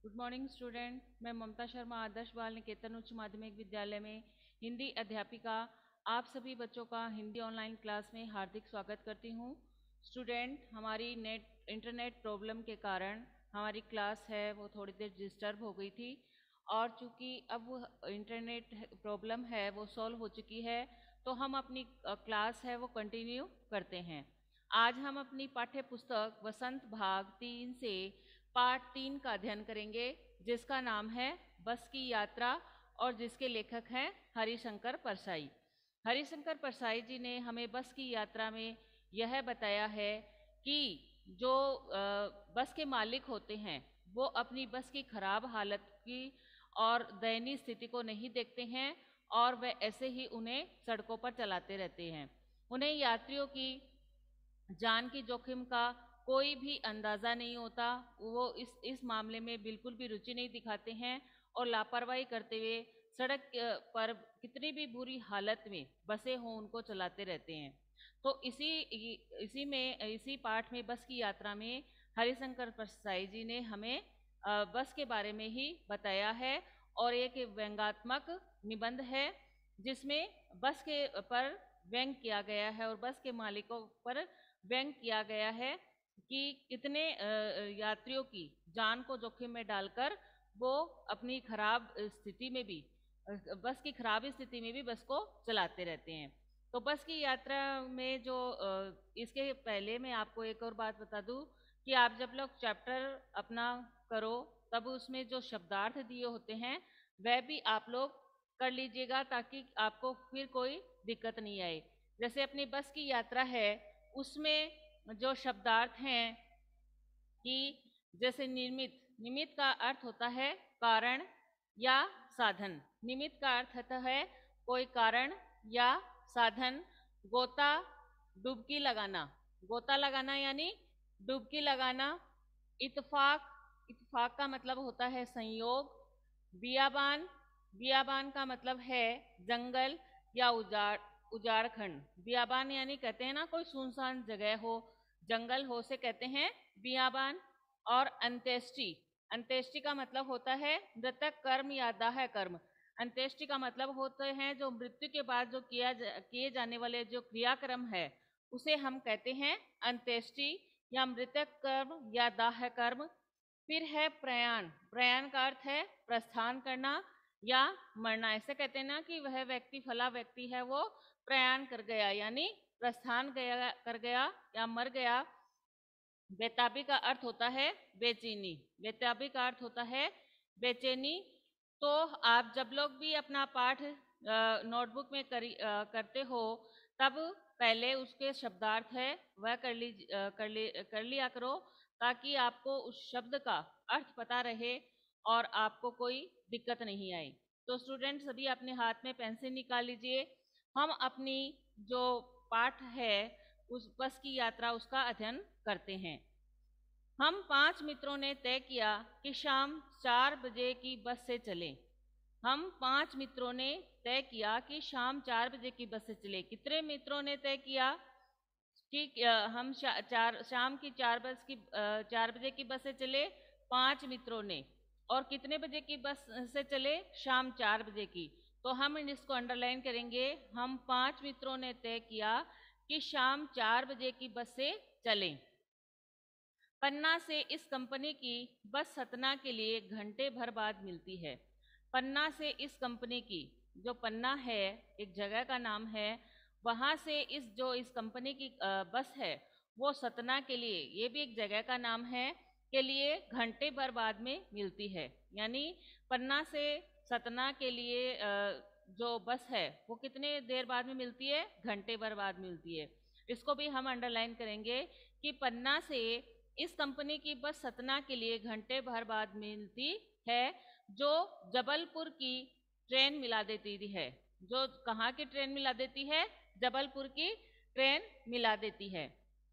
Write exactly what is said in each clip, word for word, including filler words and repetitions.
Good morning student. मैं ममता शर्मा आदर्श बाल निकेतन उच्च माध्यमिक विद्यालय में हिंदी अध्यापिका आप सभी बच्चों का हिंदी ऑनलाइन क्लास में हार्दिक स्वागत करती हूँ। स्टूडेंट, हमारी नेट इंटरनेट प्रॉब्लम के कारण हमारी क्लास है वो थोड़ी देर डिस्टर्ब हो गई थी, और चूँकि अब इंटरनेट प्रॉब्लम है वो सॉल्व हो चुकी है, तो हम अपनी क्लास है वो कंटिन्यू करते हैं। आज हम अपनी पाठ्य पुस्तक वसंत भाग तीन से पाठ तीन का अध्ययन करेंगे, जिसका नाम है बस की यात्रा, और जिसके लेखक हैं हरिशंकर परसाई। हरिशंकर परसाई जी ने हमें बस की यात्रा में यह बताया है कि जो बस के मालिक होते हैं वो अपनी बस की खराब हालत की और दयनीय स्थिति को नहीं देखते हैं, और वे ऐसे ही उन्हें सड़कों पर चलाते रहते हैं। उन्हें यात्रियों की जान की जोखिम का कोई भी अंदाज़ा नहीं होता। वो इस इस मामले में बिल्कुल भी रुचि नहीं दिखाते हैं, और लापरवाही करते हुए सड़क पर कितनी भी बुरी हालत में बसें हों उनको चलाते रहते हैं। तो इसी इसी में इसी पाठ में बस की यात्रा में हरिशंकर परसाई जी ने हमें बस के बारे में ही बताया है, और एक व्यंग्यात्मक निबंध है जिसमें बस के पर व्यंग किया गया है और बस के मालिकों पर व्यंग किया गया है कि कितने यात्रियों की जान को जोखिम में डालकर वो अपनी खराब स्थिति में भी बस की खराब स्थिति में भी बस को चलाते रहते हैं। तो बस की यात्रा में जो इसके पहले मैं आपको एक और बात बता दूं कि आप जब लोग चैप्टर अपना करो तब उसमें जो शब्दार्थ दिए होते हैं वह भी आप लोग कर लीजिएगा, ताकि आपको फिर कोई दिक्कत नहीं आए। जैसे अपनी बस की यात्रा है उसमें जो शब्दार्थ हैं कि जैसे निमित्त निमित्त का अर्थ होता है कारण या साधन। निमित्त का अर्थ होता है कोई कारण या साधन। गोता डुबकी लगाना, गोता लगाना यानी डुबकी लगाना। इत्फाक इत्फाक का मतलब होता है संयोग। बियाबान बियाबान का मतलब है जंगल या उजाड़ उजाड़ खंड। बियाबान यानी कहते हैं ना कोई सुनसान जगह हो, जंगल हो से कहते हैं बियाबान। और अंत्येष्टि अंत्येष्टि का मतलब होता है मृतक कर्म या दाह कर्म। अंत्येष्टि का मतलब होते हैं जो मृत्यु के बाद जो किया जा, किए जाने वाले जो क्रियाक्रम है उसे हम कहते हैं अंत्येष्टि या मृतक कर्म या दाह कर्म। फिर है प्रयाण। प्रयाण का अर्थ है प्रस्थान करना या मरना। ऐसे कहते हैं ना कि वह व्यक्ति फला व्यक्ति है वो प्रयाण कर गया, यानी प्रस्थान गया कर गया या मर गया। बेताबी का अर्थ होता है बेचैनी। बेताबी का अर्थ होता है बेचैनी। तो आप जब लोग भी अपना पाठ नोटबुक में करी करते हो तब पहले उसके शब्दार्थ है वह कर ली कर ली कर लिया करो, ताकि आपको उस शब्द का अर्थ पता रहे और आपको कोई दिक्कत नहीं आए। तो स्टूडेंट सभी अपने हाथ में पेंसिल निकाल लीजिए। हम अपनी जो पाठ है उस बस की यात्रा उसका अध्ययन करते हैं। हम पांच मित्रों ने तय किया कि शाम चार बजे की बस से चलें। हम पांच मित्रों ने तय किया कि शाम चार बजे की बस से चले। कितने मित्रों ने तय किया कि हम शा, चार शाम की चार बस की चार बजे की बस से चले? पांच मित्रों ने। और कितने बजे की बस से चले? शाम चार बजे की। तो हम इसको अंडरलाइन करेंगे। हम पांच मित्रों ने तय किया कि शाम चार बजे की बस से चलें। पन्ना से इस कंपनी की बस सतना के लिए घंटे भर बाद मिलती है। पन्ना से इस कंपनी की, जो पन्ना है एक जगह का नाम है, वहाँ से इस जो इस कंपनी की बस है वो सतना के लिए, ये भी एक जगह का नाम है, के लिए घंटे भर बाद में मिलती है। यानी पन्ना से सतना के लिए जो बस है वो कितने देर बाद में मिलती है? घंटे भर बाद मिलती है। इसको भी हम अंडरलाइन करेंगे कि पन्ना से इस कंपनी की बस सतना के लिए घंटे भर बाद मिलती है, जो जबलपुर की ट्रेन मिला देती है। जो कहाँ की ट्रेन मिला देती है? जबलपुर की ट्रेन मिला देती है।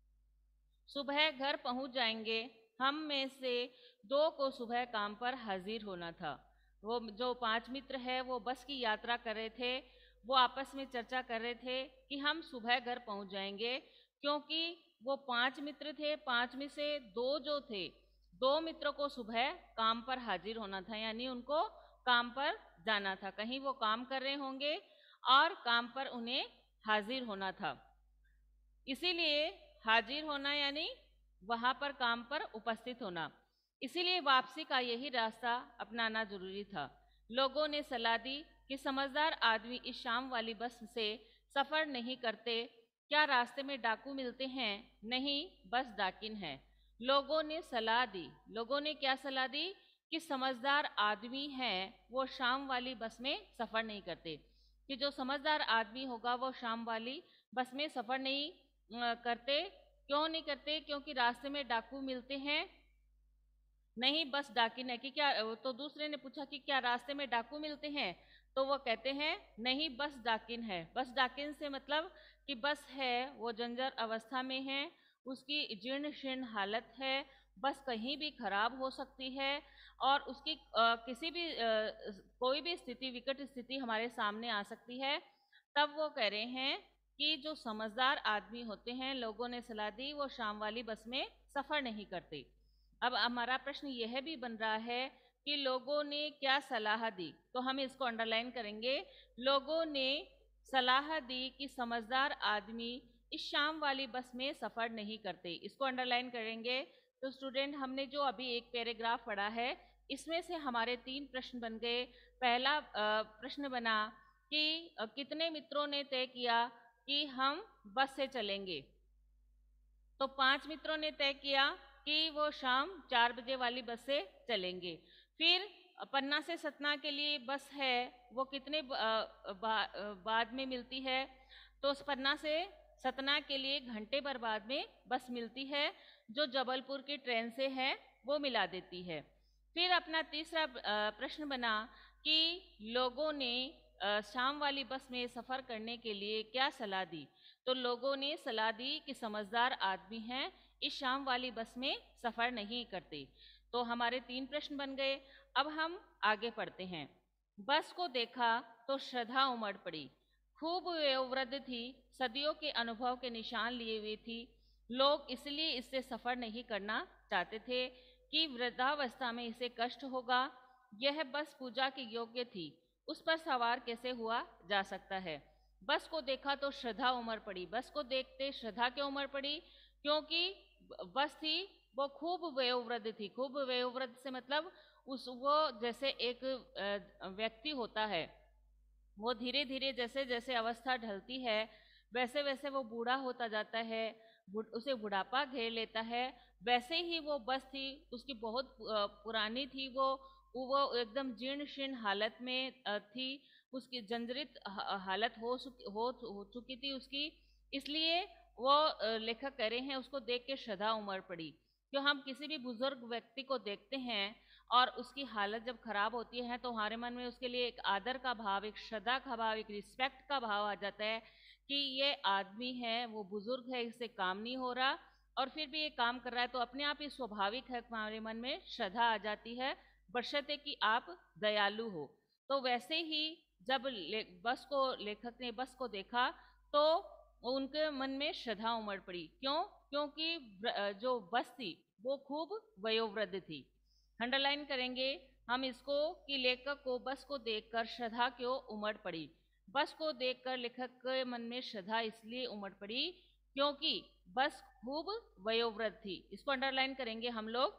सुबह घर पहुंच जाएंगे। हम में से दो को सुबह काम पर हाजिर होना था। वो जो पांच मित्र है वो बस की यात्रा कर रहे थे। वो आपस में चर्चा कर रहे थे कि हम सुबह घर पहुंच जाएंगे, क्योंकि वो पांच मित्र थे, पांच में से दो जो थे दो मित्रों को सुबह काम पर हाजिर होना था, यानी उनको काम पर जाना था, कहीं वो काम कर रहे होंगे और काम पर उन्हें हाजिर होना था। इसीलिए हाजिर होना यानी वहां पर काम पर उपस्थित होना, इसीलिए वापसी का यही रास्ता अपनाना जरूरी था। लोगों ने सलाह दी कि समझदार आदमी इस शाम वाली बस से सफर नहीं करते। क्या रास्ते में डाकू मिलते हैं? नहीं, बस डाकिन है। लोगों ने सलाह दी, लोगों ने क्या सलाह दी? कि समझदार आदमी है वो शाम वाली बस में सफर नहीं करते, कि जो समझदार आदमी होगा वो शाम वाली बस में सफर नहीं अ, करते। क्यों नहीं करते? क्योंकि रास्ते में डाकू मिलते हैं। नहीं, बस डाकिन है। कि क्या? तो दूसरे ने पूछा कि क्या रास्ते में डाकू मिलते हैं? तो वो कहते हैं नहीं, बस डाकिन है। बस डाकिन से मतलब कि बस है वो जंजर अवस्था में है, उसकी जीर्ण शीर्ण हालत है, बस कहीं भी खराब हो सकती है और उसकी अ, किसी भी अ, कोई भी स्थिति, विकट स्थिति हमारे सामने आ सकती है। तब वो कह रहे हैं कि जो समझदार आदमी होते हैं, लोगों ने सलाह दी, वो शाम वाली बस में सफर नहीं करते। अब हमारा प्रश्न यह भी बन रहा है कि लोगों ने क्या सलाह दी, तो हम इसको अंडरलाइन करेंगे। लोगों ने सलाह दी कि समझदार आदमी इस शाम वाली बस में सफर नहीं करते, इसको अंडरलाइन करेंगे। तो स्टूडेंट, हमने जो अभी एक पैराग्राफ पढ़ा है, इसमें से हमारे तीन प्रश्न बन गए। पहला प्रश्न बना कि कितने मित्रों ने तय किया कि हम बस से चलेंगे? तो पांच मित्रों ने तय किया कि वो शाम चार बजे वाली बस से चलेंगे। फिर पन्ना से सतना के लिए बस है, वो कितने बा, बाद में मिलती है? तो पन्ना से सतना के लिए घंटे भर बाद में बस मिलती है, जो जबलपुर की ट्रेन से है वो मिला देती है। फिर अपना तीसरा प्रश्न बना कि लोगों ने शाम वाली बस में सफर करने के लिए क्या सलाह दी? तो लोगों ने सलाह दी कि समझदार आदमी हैं, इस शाम वाली बस में सफर नहीं करते। तो हमारे तीन प्रश्न बन गए। अब हम आगे पढ़ते हैं। बस को देखा तो श्रद्धा उमड़ पड़ी। खूब वयोवृद्ध थी, सदियों के अनुभव के निशान लिए हुए थी। लोग इसलिए इससे सफर नहीं करना चाहते थे कि वृद्धावस्था में इसे कष्ट होगा। यह बस पूजा के योग्य थी, उस पर सवार कैसे हुआ जा सकता है? बस को देखा तो श्रद्धा उमड़ पड़ी। बस को देखते श्रद्धा क्यों उमड़ पड़ी? क्योंकि बस थी वो खूब वयोवृद्ध थी। खूब वयोवृद्ध से मतलब उस वो जैसे एक व्यक्ति होता है, वो धीरे धीरे जैसे जैसे अवस्था ढलती है वैसे वैसे वो बूढ़ा होता जाता है, उसे बुढ़ापा घेर लेता है। वैसे ही वो बस थी, उसकी बहुत पुरानी थी, वो वो एकदम जीर्ण शीर्ण हालत में थी, उसकी जर्जरित हालत हो हो, हो चुकी थी उसकी। इसलिए वो लेखक कह रहे हैं उसको देख के श्रद्धा उमड़ पड़ी। क्यों? हम किसी भी बुजुर्ग व्यक्ति को देखते हैं और उसकी हालत जब खराब होती है तो हमारे मन में उसके लिए एक आदर का भाव, एक श्रद्धा का भाव, एक रिस्पेक्ट का भाव आ जाता है कि ये आदमी है, वो बुजुर्ग है, इससे काम नहीं हो रहा और फिर भी ये काम कर रहा है, तो अपने आप ही स्वाभाविक है हमारे मन में श्रद्धा आ जाती है, बशर्ते कि आप दयालु हो। तो वैसे ही जब बस को लेखक ने बस को देखा तो उनके मन में श्रद्धा उमड़ पड़ी। क्यों? क्योंकि जो बस थी वो खूब वयोवृद्ध थी। अंडरलाइन करेंगे हम इसको कि लेखक को बस को देखकर श्रद्धा क्यों उमड़ पड़ी। बस को देखकर लेखक के मन में श्रद्धा इसलिए उमड़ पड़ी क्योंकि बस खूब वयोवृद्ध थी। इसको अंडरलाइन करेंगे हम लोग।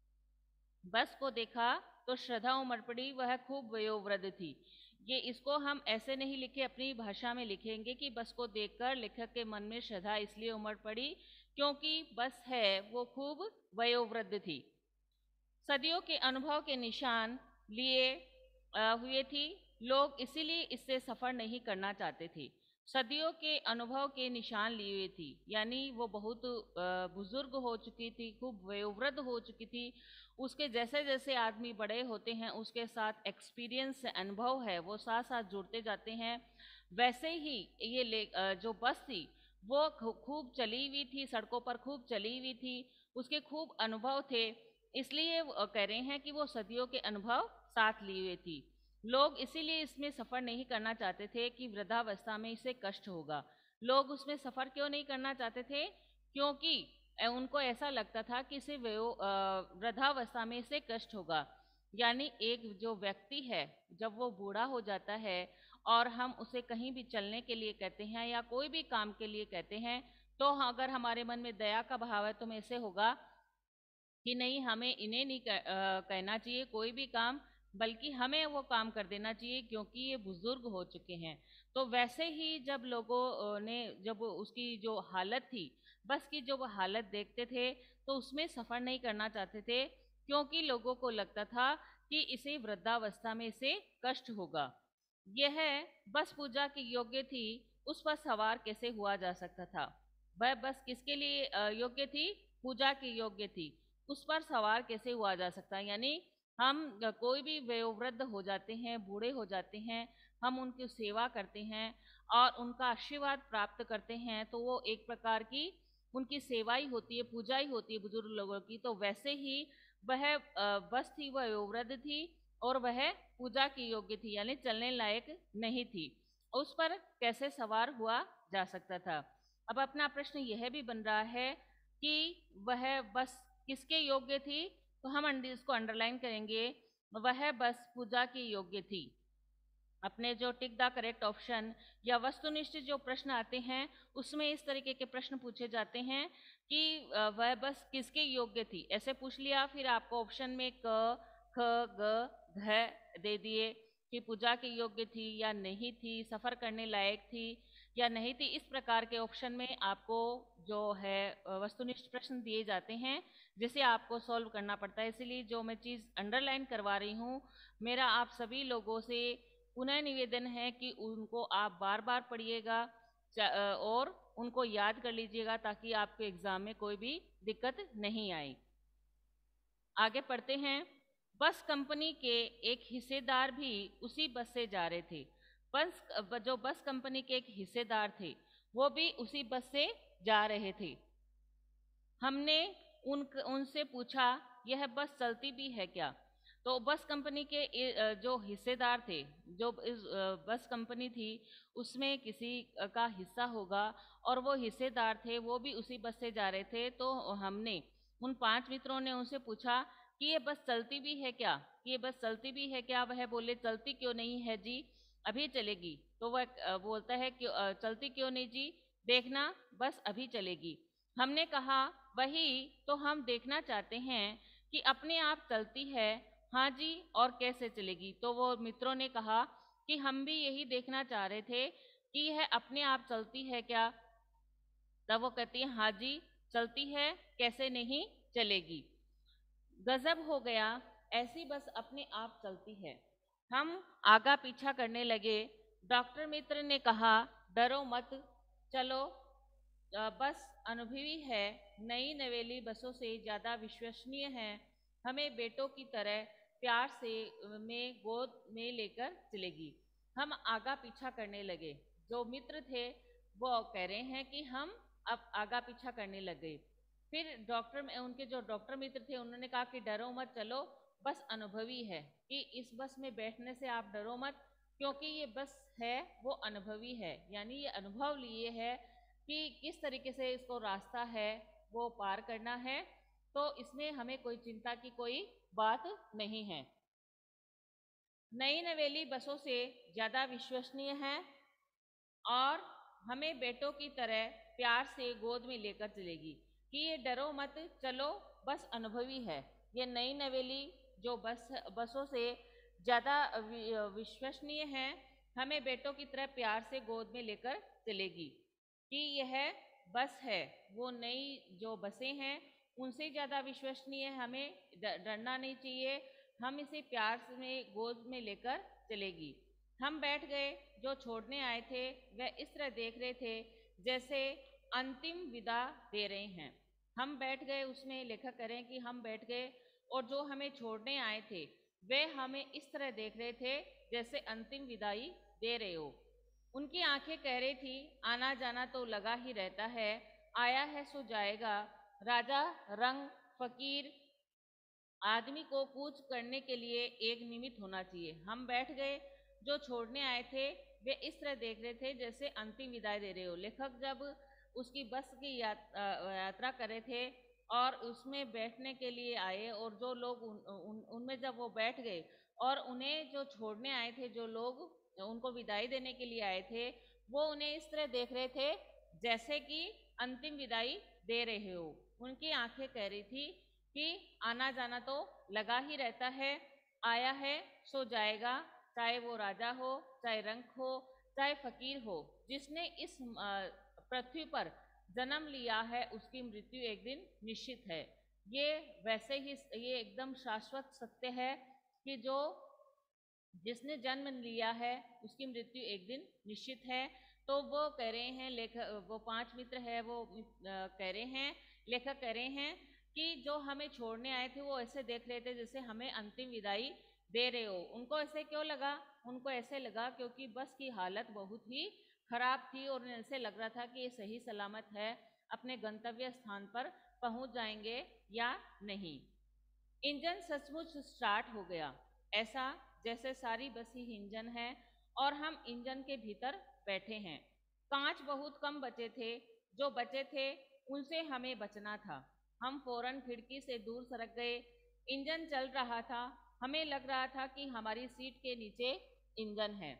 बस को देखा तो श्रद्धा उमड़ पड़ी, वह खूब वयोवृद्ध थी। ये इसको हम ऐसे नहीं लिखे, अपनी भाषा में लिखेंगे कि बस को देखकर लेखक के मन में श्रद्धा इसलिए उमड़ पड़ी क्योंकि बस है वो खूब वयोवृद्ध थी, सदियों के अनुभव के निशान लिए हुए थी। लोग इसीलिए इससे सफर नहीं करना चाहते थे। सदियों के अनुभव के निशान लिए हुए थी, यानी वो बहुत बुजुर्ग हो चुकी थी, खूब वयोवृद्ध हो चुकी थी। उसके जैसे जैसे आदमी बड़े होते हैं उसके साथ एक्सपीरियंस, अनुभव है, वो साथ साथ जुड़ते जाते हैं। वैसे ही ये जो बस थी वो खूब चली हुई थी, सड़कों पर खूब चली हुई थी, उसके खूब अनुभव थे। इसलिए कह रहे हैं कि वो सदियों के अनुभव साथ लिए हुए थी। लोग इसीलिए इसमें सफर नहीं करना चाहते थे कि वृद्धावस्था में इसे कष्ट होगा। लोग उसमें सफर क्यों नहीं करना चाहते थे? क्योंकि अ, उनको ऐसा लगता था कि इसे वयो- अ, वृद्धावस्था में इसे कष्ट होगा। यानी एक जो व्यक्ति है जब वो बूढ़ा हो जाता है और हम उसे कहीं भी चलने के लिए कहते हैं या कोई भी काम के लिए कहते हैं, तो अगर हमारे मन में दया का भाव है तो हमें ऐसे होगा कि नहीं, हमें इन्हें नहीं कह, अ, कहना चाहिए कोई भी काम, बल्कि हमें वो काम कर देना चाहिए क्योंकि ये बुजुर्ग हो चुके हैं। तो वैसे ही जब लोगों अ, ने जब वो उसकी जो हालत थी, बस की जो वो हालत देखते थे तो उसमें सफ़र नहीं करना चाहते थे, क्योंकि लोगों को लगता था कि इसे वृद्धावस्था में इसे कष्ट होगा। यह बस पूजा की योग्य थी, उस पर सवार कैसे हुआ जा सकता था? वह बस किसके लिए अ, योग्य थी? पूजा की योग्य थी, उस पर सवार कैसे हुआ जा सकता है? यानी हम अ, कोई भी वयोवृद्ध हो जाते हैं, बूढ़े हो जाते हैं, हम उनकी सेवा करते हैं और उनका आशीर्वाद प्राप्त करते हैं, तो वो एक प्रकार की उनकी सेवा ही होती है, पूजा ही होती है बुजुर्ग लोगों की। तो वैसे ही वह अ, बस थी, वह वयोवृद्ध थी और वह पूजा की योग्य थी, यानी चलने लायक नहीं थी। उस पर कैसे सवार हुआ जा सकता था? अब अपना प्रश्न यह भी बन रहा है कि वह बस किसके योग्य थी? तो हम अंड- इसको अंडरलाइन करेंगे, वह बस पूजा की योग्य थी। अपने जो टिक द करेक्ट ऑप्शन या वस्तुनिष्ठ जो प्रश्न आते हैं उसमें इस तरीके के प्रश्न पूछे जाते हैं कि अ, वह बस किसके योग्य थी, ऐसे पूछ लिया, फिर आपको ऑप्शन में क ख ग घ दे दिए कि पूजा के योग्य थी या नहीं थी, सफर करने लायक थी या नहीं थी। इस प्रकार के ऑप्शन में आपको जो है अ, वस्तुनिष्ठ प्रश्न दिए जाते हैं जिसे आपको सॉल्व करना पड़ता है। इसीलिए जो मैं चीज़ अंडरलाइन करवा रही हूँ, मेरा आप सभी लोगों से पुनः निवेदन है कि उनको आप बार बार पढ़िएगा चा- अ, और उनको याद कर लीजिएगा ताकि आपके एग्जाम में कोई भी दिक्कत नहीं आए। आगे पढ़ते हैं। बस कंपनी के एक हिस्सेदार भी उसी बस से जा रहे थे। बस जो बस कंपनी के एक हिस्सेदार थे वो भी उसी बस से जा रहे थे। हमने उन उनसे पूछा, यह बस चलती भी है क्या? तो बस कंपनी के ए- अ, जो हिस्सेदार थे, जो इस अ, बस कंपनी थी उसमें किसी का हिस्सा होगा और वो हिस्सेदार थे, वो भी उसी बस से जा रहे थे। तो हमने उन पांच मित्रों ने उनसे पूछा कि ये बस चलती भी है क्या? कि ये बस चलती भी है क्या? वह बोले, चलती क्यों नहीं है जी, अभी चलेगी। तो वह अ, बोलता है कि अ, चलती क्यों नहीं जी, देखना बस अभी चलेगी। हमने कहा, वही तो हम देखना चाहते हैं कि अपने आप चलती है। हाँ जी, और कैसे चलेगी? तो वो मित्रों ने कहा कि हम भी यही देखना चाह रहे थे कि यह अपने आप चलती है क्या? तब वो कहती है, हाँ जी चलती है, कैसे नहीं चलेगी। गजब हो गया, ऐसी बस अपने आप चलती है। हम आगा पीछा करने लगे। डॉक्टर मित्र ने कहा, डरो मत, चलो अ, बस अनुभवी है, नई नवेली बसों से ज़्यादा विश्वसनीय है, हमें बेटों की तरह प्यार से अ, में गोद में लेकर चलेगी। हम आगा पीछा करने लगे। जो मित्र थे वो कह रहे हैं कि हम अब आगा पीछा करने लगे। फिर डॉक्टर में उनके जो डॉक्टर मित्र थे उन्होंने कहा कि डरो मत, चलो बस अनुभवी है, कि इस बस में बैठने से आप डरो मत, क्योंकि ये बस है वो अनुभवी है, यानी ये अनुभव लिए है कि किस तरीके से इसको रास्ता है वो पार करना है। तो इसमें हमें कोई चिंता की कोई बात नहीं है। नई नवेली बसों से ज़्यादा विश्वसनीय है और हमें बेटों की तरह प्यार से गोद में लेकर चलेगी। कि ये डरो मत, चलो बस अनुभवी है। ये नई नवेली जो बस बसों से ज़्यादा वि- विश्वसनीय है, हमें बेटों की तरह प्यार से गोद में लेकर चलेगी। कि यह बस है, वो नई जो बसें हैं उनसे ज़्यादा विश्वसनीय है, हमें ड- डरना नहीं चाहिए, हम इसे प्यार में गोद में लेकर चलेगी। हम बैठ गए। जो छोड़ने आए थे वह इस तरह देख रहे थे जैसे अंतिम विदा दे रहे हैं। हम बैठ गए, उसमें लेखक कह रहे हैं कि हम बैठ गए और जो हमें छोड़ने आए थे वे हमें इस तरह देख रहे थे जैसे अंतिम विदाई दे रहे हो। उनकी आंखें कह रही थी, आना जाना तो लगा ही रहता है, आया है सो जाएगा, राजा रंग फकीर आदमी को कूच करने के लिए एक निमित्त होना चाहिए। हम बैठ गए। जो छोड़ने आए थे वे इस तरह देख रहे थे जैसे अंतिम विदाई दे रहे हो। लेखक जब उसकी बस की यात, यात्रा कर रहे थे और उसमें बैठने के लिए आए, और जो लोग उन, उन, उनमें जब वो बैठ गए और उन्हें जो छोड़ने आए थे, जो लोग उनको विदाई देने के लिए आए थे, वो उन्हें इस तरह देख रहे थे जैसे कि अंतिम विदाई दे रहे हो। उनकी आंखें कह रही थी कि आना जाना तो लगा ही रहता है, आया है सो जाएगा, चाहे वो राजा हो, चाहे रंक हो, चाहे फकीर हो, जिसने इस पृथ्वी पर जन्म लिया है उसकी मृत्यु एक दिन निश्चित है। ये वैसे ही ये एकदम शाश्वत सत्य है कि जो जिसने जन्म लिया है उसकी मृत्यु एक दिन निश्चित है। तो वो कह रहे हैं, लेखक वो पांच मित्र है, वो कह रहे हैं, लेखक कह रहे हैं कि जो हमें छोड़ने आए थे वो ऐसे देख रहे थे जैसे हमें अंतिम विदाई दे रहे हो। उनको ऐसे क्यों लगा? उनको ऐसे लगा क्योंकि बस की हालत बहुत ही खराब थी और ऐसे लग रहा था कि ये सही सलामत है, अपने गंतव्य स्थान पर पहुंच जाएंगे या नहीं। इंजन सचमुच स्टार्ट हो गया, ऐसा जैसे सारी बस ही इंजन है और हम इंजन के भीतर बैठे हैं। कांच बहुत कम बचे थे, जो बचे थे उनसे हमें बचना था। हम फौरन खिड़की से दूर सरक गए। इंजन चल रहा था, हमें लग रहा था कि हमारी सीट के नीचे इंजन है।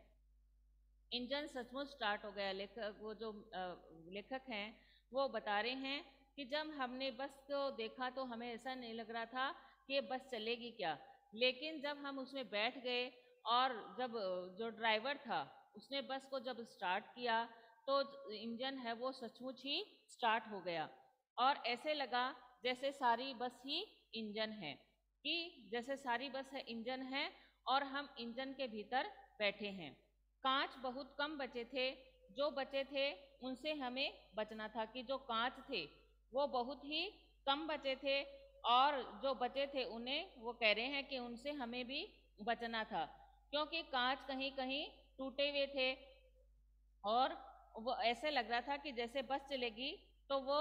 इंजन सचमुच स्टार्ट हो गया। लेखक वो जो लेखक हैं वो बता रहे हैं कि जब हमने बस को देखा तो हमें ऐसा नहीं लग रहा था कि बस चलेगी क्या, लेकिन जब हम उसमें बैठ गए और जब जो ड्राइवर था उसने बस को जब स्टार्ट किया तो इंजन है वो सचमुच ही स्टार्ट हो गया और ऐसे लगा जैसे सारी बस ही इंजन है, कि जैसे सारी बस है इंजन है और हम इंजन के भीतर बैठे हैं। कांच बहुत कम बचे थे, जो बचे थे उनसे हमें बचना था, कि जो कांच थे वो बहुत ही कम बचे थे और जो बचे थे उन्हें वो कह रहे हैं कि उनसे हमें भी बचना था, क्योंकि कांच कहीं कहीं टूटे हुए थे और वो ऐसे लग रहा था कि जैसे बस चलेगी तो वो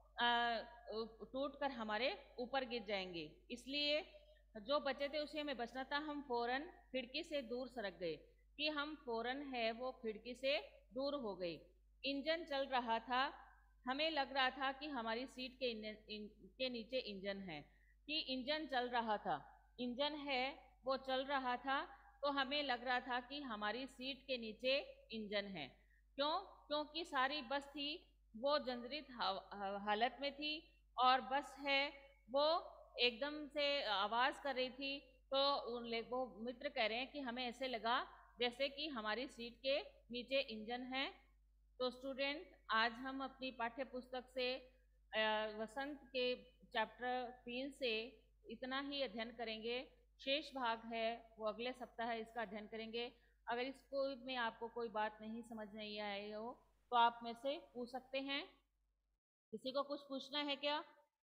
टूट कर हमारे ऊपर गिर जाएंगे। इसलिए जो बचे थे उसे हमें बचना था। हम फौरन खिड़की से दूर सरक गए, कि हम फौरन है वो खिड़की से दूर हो गए। इंजन चल रहा था, हमें लग रहा था कि हमारी सीट के, इन, इन, के नीचे इंजन है, कि इंजन चल रहा था, इंजन है वो चल रहा था, तो हमें लग रहा था कि हमारी सीट के नीचे इंजन है। क्यों? क्योंकि सारी बस थी वो जर्जरित हालत में थी और बस है वो एकदम से आवाज कर रही थी। तो वो मित्र कह रहे हैं कि हमें ऐसे लगा जैसे कि हमारी सीट के नीचे इंजन है। तो स्टूडेंट, आज हम अपनी पाठ्य पुस्तक से वसंत के चैप्टर तीन से इतना ही अध्ययन करेंगे। शेष भाग है वो अगले सप्ताह इसका अध्ययन करेंगे। अगर इसको में आपको कोई बात नहीं समझ नहीं आई हो तो आप में से पूछ सकते हैं। किसी को कुछ पूछना है क्या?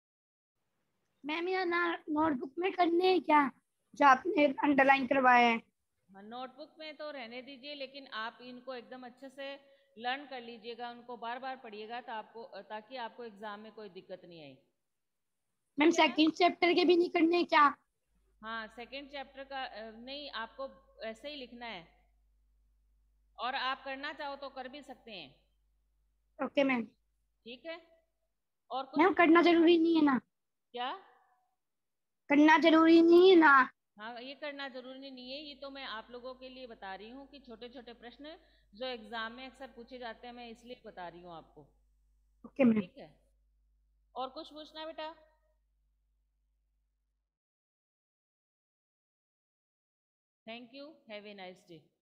मैम यह नोटबुक में करने हैं क्या जो आपने अंडरलाइन करवाए हैं? नोटबुक में तो रहने दीजिए, लेकिन आप इनको एकदम अच्छे से लर्न कर लीजिएगा, उनको बार बार पढ़िएगा तो आपको, ताकि आपको एग्जाम में कोई दिक्कत नहीं आई। मैम सेकंड चैप्टर के भी नहीं करने हैं क्या? हाँ, सेकंड चैप्टर का नहीं, आपको ऐसे ही लिखना है और आप करना चाहो तो कर भी सकते हैं। Okay ma'am. ठीक है, और कुछ मैम करना जरूरी नहीं है ना? क्या करना जरूरी नहीं है ना? हाँ, ये करना जरूरी नहीं है, ये तो मैं आप लोगों के लिए बता रही हूँ कि छोटे छोटे प्रश्न जो एग्जाम में अक्सर पूछे जाते हैं, मैं इसलिए बता रही हूँ आपको। Okay ma'am. ठीक है, और कुछ पूछना बेटा? Thank you, have a nice day.